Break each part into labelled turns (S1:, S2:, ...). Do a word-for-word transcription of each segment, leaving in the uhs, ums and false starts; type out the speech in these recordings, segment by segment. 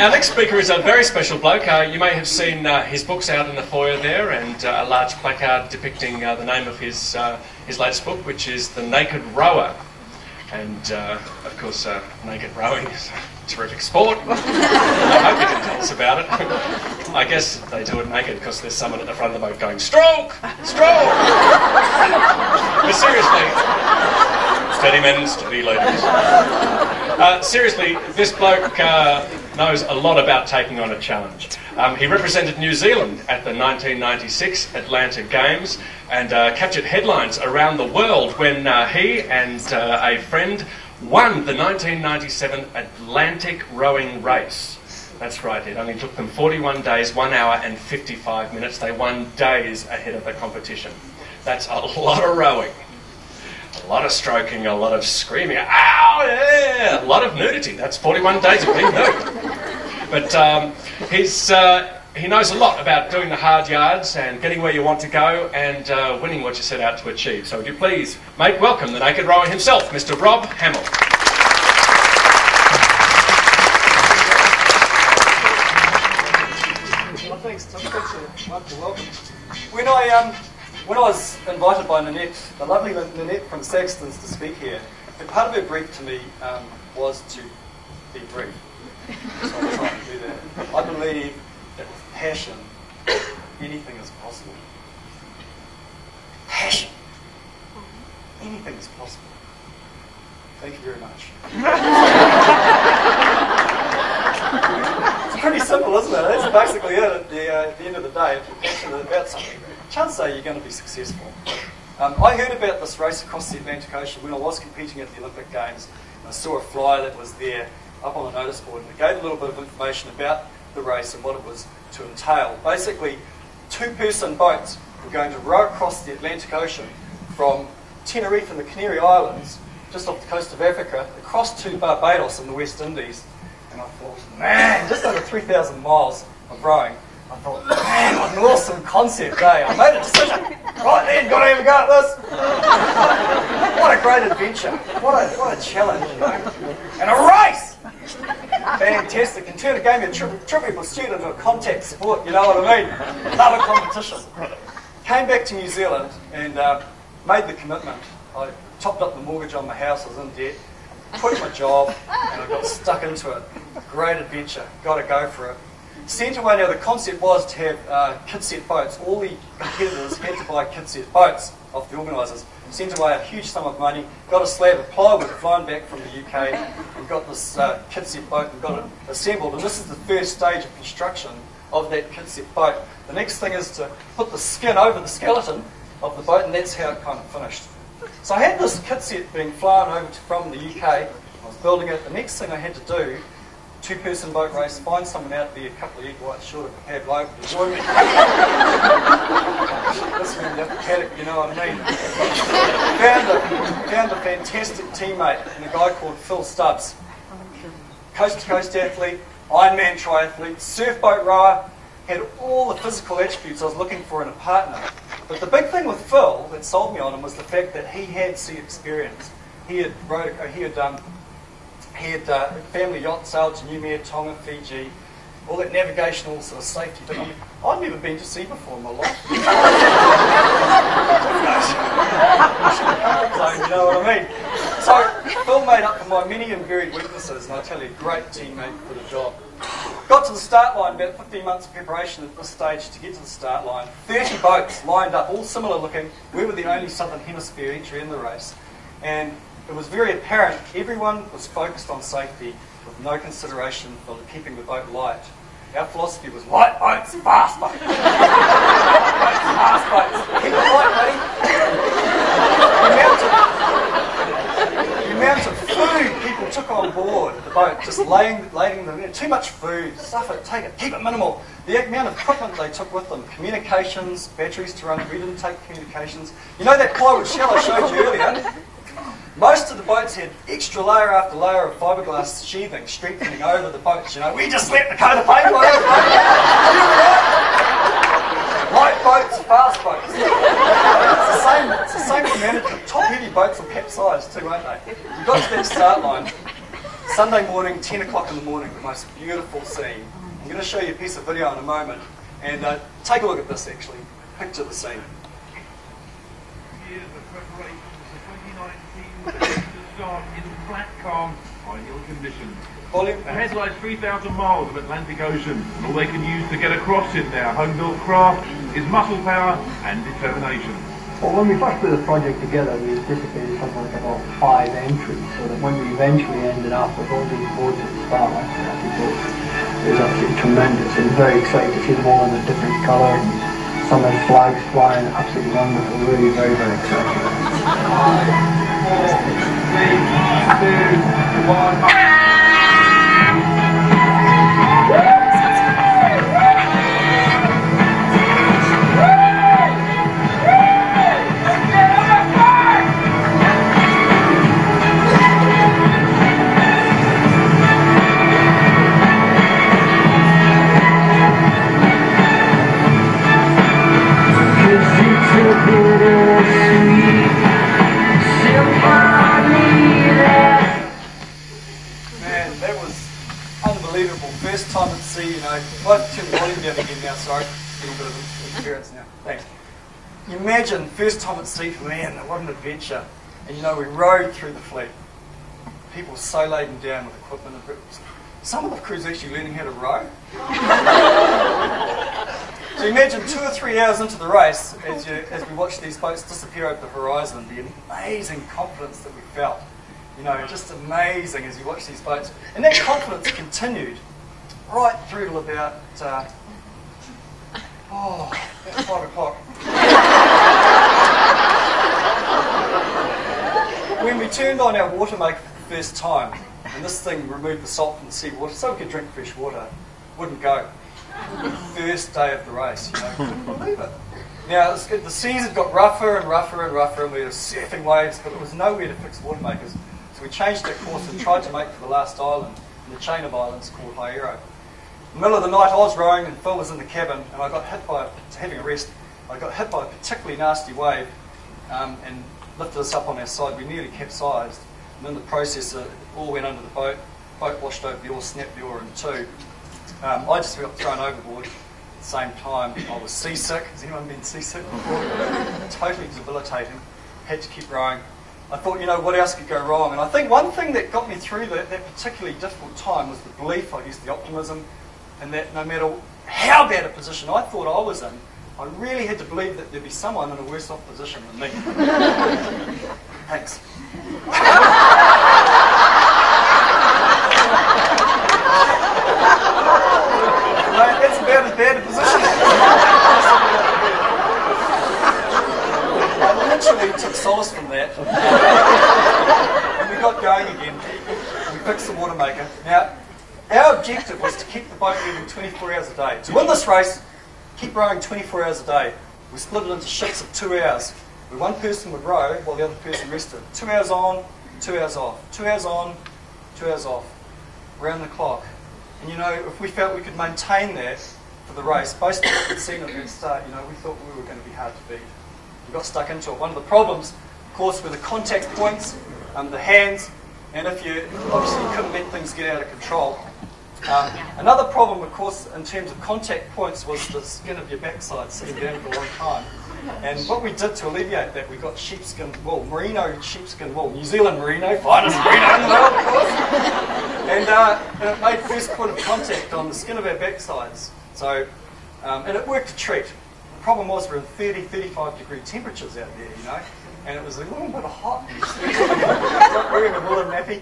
S1: Our next speaker is a very special bloke. Uh, you may have seen uh, his books out in the foyer there, and uh, a large placard depicting uh, the name of his uh, his latest book, which is The Naked Rower. And uh, of course, uh, naked rowing is a terrific sport. I hope you can tell us about it. I guess they do it naked because there's someone at the front of the boat going, "Stroke! Stroke!" But seriously, steady men, steady ladies. Uh, seriously, this bloke uh, knows a lot about taking on a challenge. Um, he represented New Zealand at the nineteen ninety-six Atlanta Games and uh, captured headlines around the world when uh, he and uh, a friend won the nineteen ninety-seven Atlantic rowing race. That's right, it only took them forty-one days, one hour and fifty-five minutes. They won days ahead of the competition. That's a lot of rowing. A lot of stroking, a lot of screaming, ow, yeah, a lot of nudity. That's forty-one days of being nude. But um, he's, uh, he knows a lot about doing the hard yards and getting where you want to go and uh, winning what you set out to achieve. So would you please make welcome the naked rower himself, Mister Rob Hamill.
S2: Well, thanks, Tim. Thanks, Michael. Welcome. When I um. When I was invited by Nanette, the lovely Nanette from Saxton's, to speak here, and part of her brief to me um, was to be brief. So I'm trying to do that. I believe that with passion, anything is possible. Passion. Anything is possible. Thank you very much. It's pretty simple, isn't it? That's basically it at the, uh, at the end of the day. If you're passionate about something, chances are you're going to be successful. Um, I heard about this race across the Atlantic Ocean when I was competing at the Olympic Games. And I saw a flyer that was there up on the notice board, and it gave a little bit of information about the race and what it was to entail. Basically, two-person boats were going to row across the Atlantic Ocean from Tenerife in the Canary Islands, just off the coast of Africa, across to Barbados in the West Indies. And I thought, man, just over three thousand miles of rowing. I thought, man, what an awesome concept, eh? I made a decision. Right then, got to have a go at this. What a great adventure. What a, what a challenge, you know. And a race! Fantastic. And turn it gave me a tri- trivial pursuit into a contact sport, you know what I mean? Love a competition. Came back to New Zealand and uh, made the commitment. I topped up the mortgage on my house, I was in debt, quit my job, and I got stuck into it. Great adventure. Got to go for it. Sent away. Now the concept was to have uh, kit-set boats. All the competitors had to buy kit-set boats off the organisers. Sent away a huge sum of money, got a slab of plywood flown back from the U K, and got this uh, kit-set boat and got it assembled. And this is the first stage of construction of that kit-set boat. The next thing is to put the skin over the skeleton of the boat, and that's how it kind of finished. So I had this kit-set being flown over to, from the U K. I was building it. The next thing I had to do, two-person boat race, find someone out there a couple of egg whites short of a cab loaf to join me. This man up the paddock, you know what I mean. Found a, found a fantastic teammate and a guy called Phil Stubbs. Coast-to-coast athlete, Ironman triathlete, surf boat rower, had all the physical attributes I was looking for in a partner. But the big thing with Phil that sold me on him was the fact that he had sea experience. He had rowed, he had um, He had uh, family yacht sailed to New Tonga, Fiji, all that navigational sort of safety thing. I'd never been to sea before in my life. You know what I mean? So Phil made up for my many and varied weaknesses, and I tell you, great teammate for the job. Got to the start line, about fifteen months of preparation at this stage to get to the start line. thirty boats lined up, all similar looking. We were the only Southern Hemisphere entry in the race. And it was very apparent everyone was focused on safety with no consideration for keeping the boat light. Our philosophy was light boats, fast boats. Light boats, fast boats. Keep it light, buddy. The amount of food people took on board the boat, just laying, laying them in. Too much food, stuff it, take it, keep it minimal. The amount of equipment they took with them, communications, batteries to run, we didn't take communications. You know that plywood shell I showed you earlier? Most of the boats had extra layer after layer of fiberglass sheathing strengthening over the boats. You know, we just let the coat of paint on over. Light boats, fast boats. It's the same. It's the same for management. Top heavy boats will capsize too, won't they? You got to that start line. Sunday morning, ten o'clock in the morning, the most beautiful scene. I'm going to show you a piece of video in a moment, and uh, take a look at this actually. Picture the scene.
S3: Years of preparation for twenty nineteen to start in flat, calm, ideal conditions.
S2: Volume.
S3: Ahead lies three thousand miles of Atlantic Ocean, and all they can use to get across in their home-built craft is muscle power and determination.
S4: Well, when we first put the project together, we anticipated something like about five entries, so that when we eventually ended up with all these boards at the start, I think it was absolutely tremendous. I was very excited to see them all in a different colour, and some of the flags flying, absolutely wonderful, really very, very exciting.
S3: Five, four, three, two, one.
S2: Man, that was unbelievable. First time at sea, you know. I'll have to turn the volume down again now, sorry. A little bit of interference now. Thanks. You imagine, first time at sea for me, and what an adventure. And you know, we rowed through the fleet. People were so laden down with equipment. Some of the crews actually learning how to row. So imagine two or three hours into the race, as, you, as we watched these boats disappear over the horizon, the amazing confidence that we felt. You know, just amazing as you watch these boats. And that confidence continued right through till about, uh, oh, about five o'clock. When we turned on our water maker for the first time, and this thing removed the salt from the seawater so we could drink fresh water, wouldn't go. The first day of the race, you know, couldn't believe it. Now, the seas had got rougher and rougher and rougher, and we were surfing waves, but there was nowhere to fix water makers. So we changed our course and tried to make for the last island in the chain of islands called Haiero. In the middle of the night, I was rowing and Phil was in the cabin, and I got hit by, having a rest, I got hit by a particularly nasty wave um, and lifted us up on our side. We nearly capsized, and in the process, it all went under the boat. The boat washed over the oar, snapped the oar in two. Um, I just got thrown overboard. At the same time, I was seasick. Has anyone been seasick before? Totally debilitating. Had to keep rowing. I thought, you know, what else could go wrong? And I think one thing that got me through that, that particularly difficult time was the belief, I guess, the optimism, and that no matter how bad a position I thought I was in, I really had to believe that there'd be someone in a worse off position than me. Thanks. That's about as bad a position. I literally took solace from that. And we got going again. We fixed the water maker. Now, our objective was to keep the boat moving twenty-four hours a day. To win this race, keep rowing twenty-four hours a day. We split it into shifts of two hours, where one person would row while the other person rested. Two hours on, two hours off. Two hours on, two hours off. Round the clock. And you know, if we felt we could maintain that for the race, based on what we'd seen at the start, you know, we thought we were going to be hard to beat. We got stuck into it. One of the problems, of course, were the contact points, um, the hands, and if you, obviously you couldn't let things get out of control. Um, another problem, of course, in terms of contact points was the skin of your backside sitting down for a long time. And what we did to alleviate that, we got sheepskin wool, merino sheepskin wool, New Zealand merino, finest merino in the world, of course. And, uh, and it made first point of contact on the skin of our backsides. So, um, and it worked a treat. The problem was we're in thirty, thirty-five degree temperatures out there, you know, and it was a little bit hot. Like wearing a woolen nappy.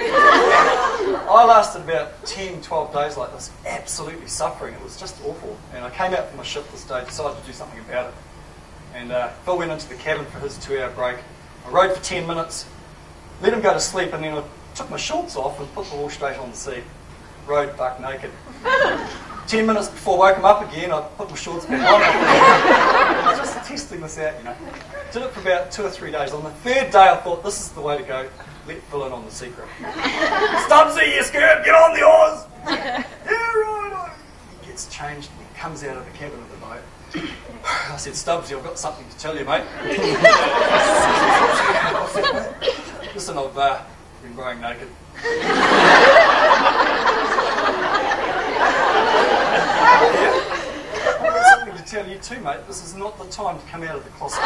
S2: I lasted about ten, twelve days like this, absolutely suffering. It was just awful. And I came out from my shift this day, decided to do something about it. And uh, Phil went into the cabin for his two-hour break. I rowed for ten minutes, let him go to sleep, and then I took my shorts off and put the oar straight on the sea. Rowed buck naked. Ten minutes before I woke him up again, I put my shorts back on. I was just testing this out, you know. Did it for about two or three days. On the third day, I thought, this is the way to go. Let Phil in on the secret. Stubbsy, you scared? Get on the oars! Yeah, right. He gets changed and he comes out of the cabin of the boat. I said, Stubbsy, I've got something to tell you, mate. I said, listen, I've uh, been rowing naked. Yeah. I've got something to tell you too, mate. This is not the time to come out of the closet.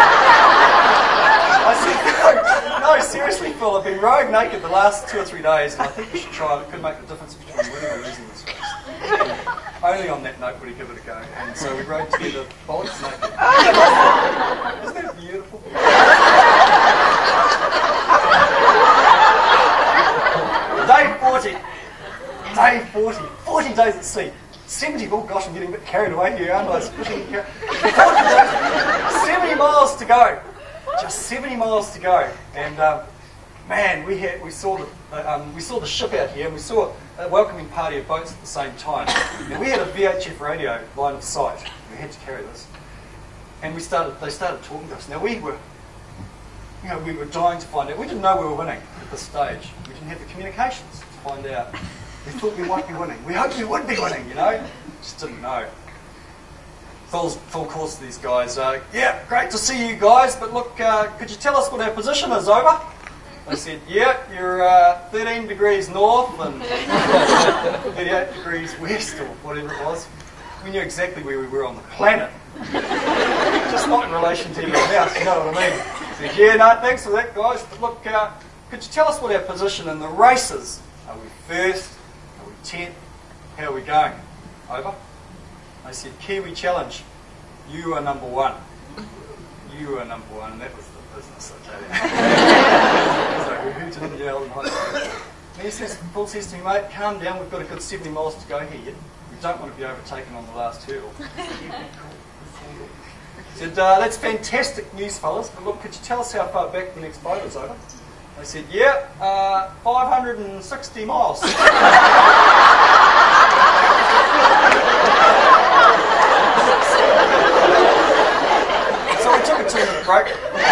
S2: I said, no, no, seriously, Phil, I've been rowing naked the last two or three days, and I think you should try it. It could make the difference between winning or losing this race. Only on that note would he give it a go. And so we rowed together, bollocks naked. Isn't that beautiful? Day forty. Day forty. forty days at sea. seventy, oh gosh, I'm getting a bit carried away here, aren't I? forty days, seventy miles to go. Just seventy miles to go. And um, man, we had we saw the uh, um, we saw the ship out here, and we saw a welcoming party of boats at the same time. And we had a V H F radio line of sight. We had to carry this. And we started. They started talking to us. Now we were, you know, we were dying to find out. We didn't know we were winning at this stage. We didn't have the communications to find out. We thought we might be winning. We hoped we would be winning, you know. Just didn't know. Phil's full course to these guys. Uh, yeah, great to see you guys, but look, uh, could you tell us what our position is, over? They said, yeah, you're uh, thirteen degrees north and thirty-eight degrees west, or whatever it was. We knew exactly where we were on the planet. Just not in relation to anyone else, you know what I mean? Said, yeah, no, thanks for that, guys, but look, uh, could you tell us what our position in the race is? Are we first? Are we tenth? How are we going? Over. They said, Kiwi challenge. You are number one. You are number one. And that was the business, I tell you. So we hooted and yelled and high. And he says, Phil says to me, mate, calm down. We've got a good seventy miles to go here. We don't want to be overtaken on the last hurdle. He said, uh, that's fantastic news, fellas. But look, could you tell us how far back the next boat is, over? They said, yeah, uh, five hundred sixty miles. So we took a two-minute break.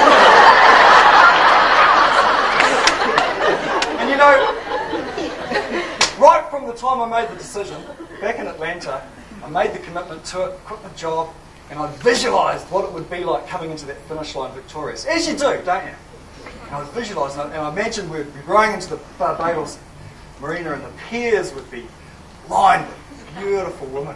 S2: And you know, right from the time I made the decision, back in Atlanta, I made the commitment to it, quit my job, and I visualised what it would be like coming into that finish line victorious. As you do, don't you? And I was visualising it, and I imagined we'd be rowing into the Barbados marina, and the piers would be lined with beautiful women.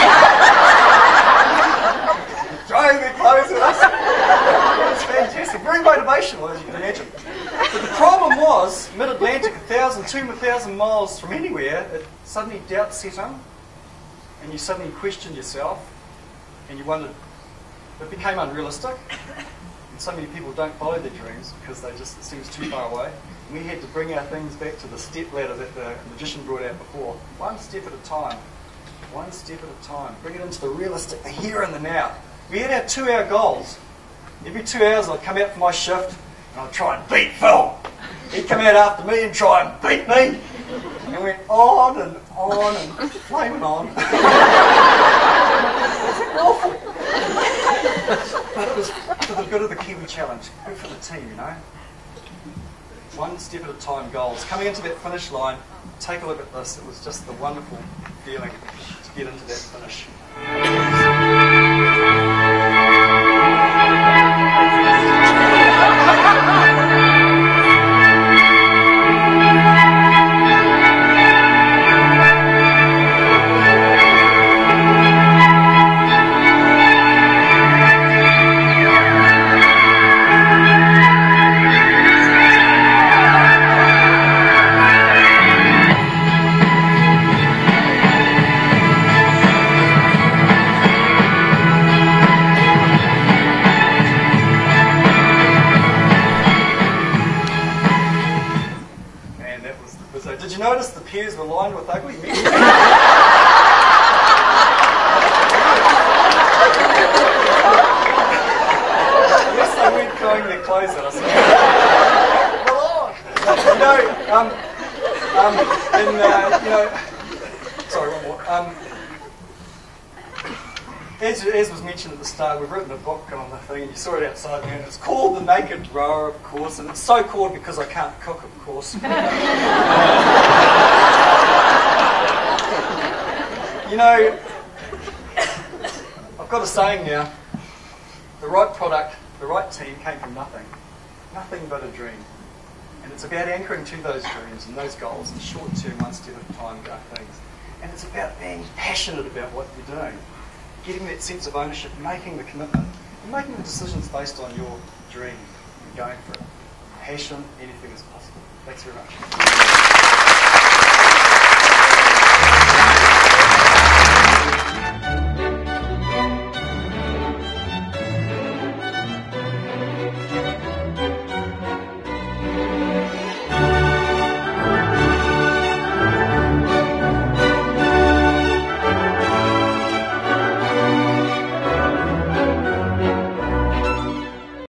S2: Throwing their clothes at us. It was fantastic. Very motivational, as you can imagine. But the problem was, mid-Atlantic, a thousand, two thousand miles from anywhere, it suddenly doubt set in, and you suddenly questioned yourself, and you wondered, it became unrealistic. And so many people don't follow their dreams because they just, it seems too far away. And we had to bring our things back to the step ladder that the magician brought out before. One step at a time. One step at a time. Bring it into the realistic, the here and the now. We had our two-hour goals. Every two hours I'd come out for my shift and I'd try and beat Phil. He'd come out after me and try and beat me. And we went on and on and flaming on. It was awful. But it was for the good of the Kiwi challenge. Good for the team, you know. One step at a time goals. Coming into that finish line, take a look at this. It was just the wonderful feeling to get into that finish. Notice the piers were lined with ugly men. Unless they weren't throwing their clothes at us. You know, um, um, in, uh, you know, sorry, one more. Um, As, as was mentioned at the start, we've written a book on the thing, and you saw it outside there, and it's called The Naked Rower, of course, and it's so called because I can't cook, of course. You know, I've got a saying now, the right product, the right team came from nothing. Nothing but a dream. And it's about anchoring to those dreams and those goals, the short-term, one step at a time going things. And it's about being passionate about what you're doing, getting that sense of ownership, making the commitment, and making the decisions based on your dream and going for it. Passion, anything is possible. Thanks very much.